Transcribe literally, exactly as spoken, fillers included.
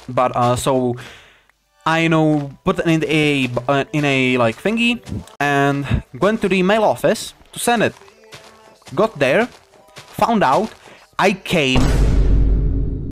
But uh, so I know put it in a uh, in a like thingy and went to the mail office to send it. Got there, found out I came